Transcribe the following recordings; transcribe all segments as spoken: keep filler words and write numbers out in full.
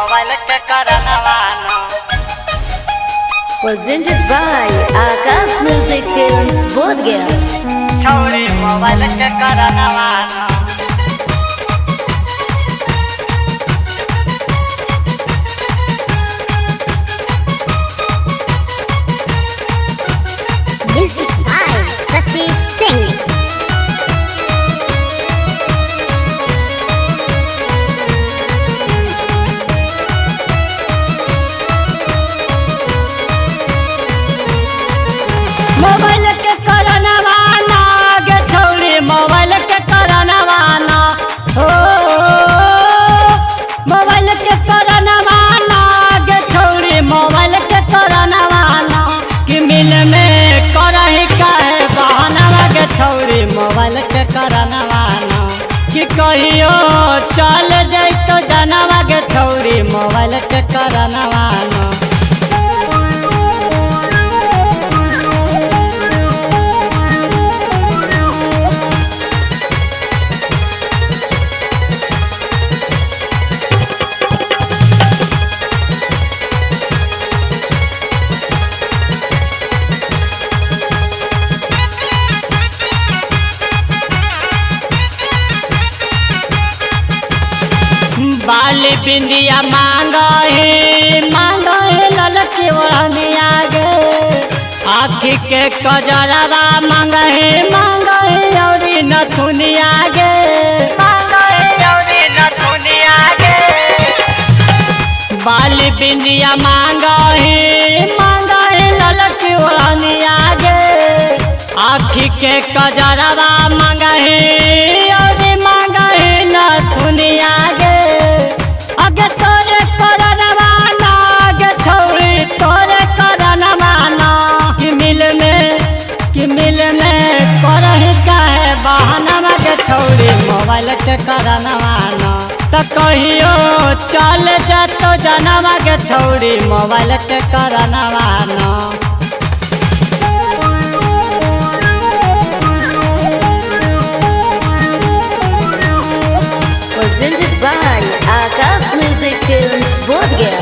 Mobile के करनवाना presented by Akash Music Films Bodhgaya. छौरी मोबाइल के करनवाना Music by Sasi Singh. Mobile के करनवाना गे छौरी मोबाइल के करनवाना हो मोबाइल के करनवाना गे छौरी मोबाइल के करनवाना कि मिल में करही काहे बहाना गे छौरी मोबाइल के करनवाना कि कहियो चल जैतो जनवा गे छौरी मोबाइल के करनवाना बाली बिंदिया मांगा है मांगा है ललकी ओढ़निया गे आँखी के कजरवा मांगा है मांगा है औरी नथुनिया गे मांगा है औरी नथुनिया गे बाली बिंदिया मांगा है मांगा है ललकी ओढ़निया गे आँखी के कजरवा मांगा है औरी मांगा है नथुनिया गे आगे तोरे करनवाना गे छौरी तोरे करनवाना कि मिल में कि मिल में करही काहे बहाना गे छौरी मोबाइल के करनवाना त कहियो चल जातो जनवा गे छौरी मोबाइल के करनवाना Presented by Akash Music Films Bodhgaya.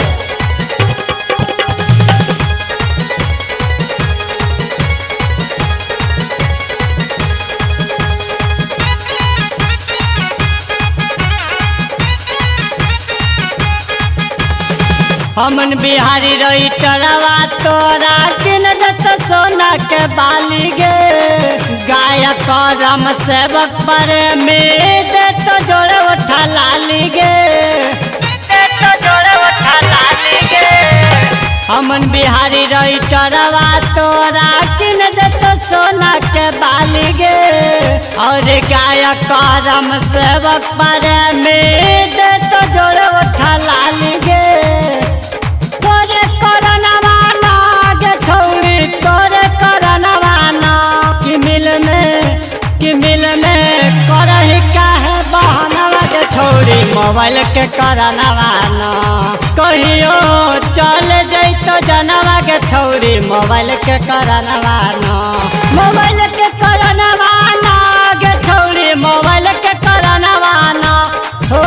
हमन बिहारी रही टरवा तोरा किन दत सोना के बाली गे गायक करम सेवक पर में दे तो जोड़े उठा लाली गे दे तो जोड़े उठा लाली गे हमन बिहारी रही टरवा तोरा किन दत सोना के बाली गे और गायक करम सेवक पर में दे तो जोड़े उठा लाली गे तोरे करनवाना गे छौरी तोरे करनवाना कि मिल में कि मिल में करही काहे बहाना गे छौरी मोबाइल के करनवाना कहियो चल जैतो जनवा गे छौरी मोबाइल के करनवाना मोबाइल के करनवाना गे छौरी मोबाइल के करनवाना हो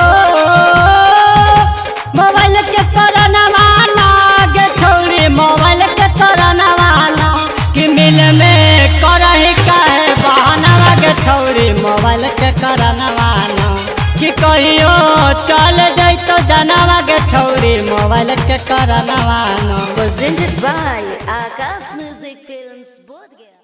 मोबाइल के करनवाना गे छौरी मोबाइल के करनवाना कि मिल में करही काहे बहाना गे छौरी मोबाइल के करनवाना कि कहियो चल जैतो जनवा गे छौरी मोबाइल के करनवाना Presented by Akash Music Films Bodhgaya.